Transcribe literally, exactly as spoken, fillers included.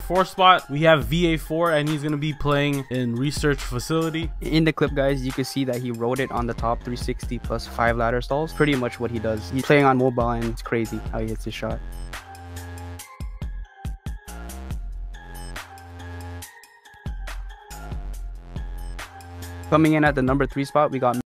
Four spot, we have V A four, and he's going to be playing in research facility. In the clip, guys, you can see that he wrote it on the top, three sixty plus five ladder stalls. Pretty much what he does. He's playing on mobile, and it's crazy how he hits his shot. Coming in at the number three spot, we got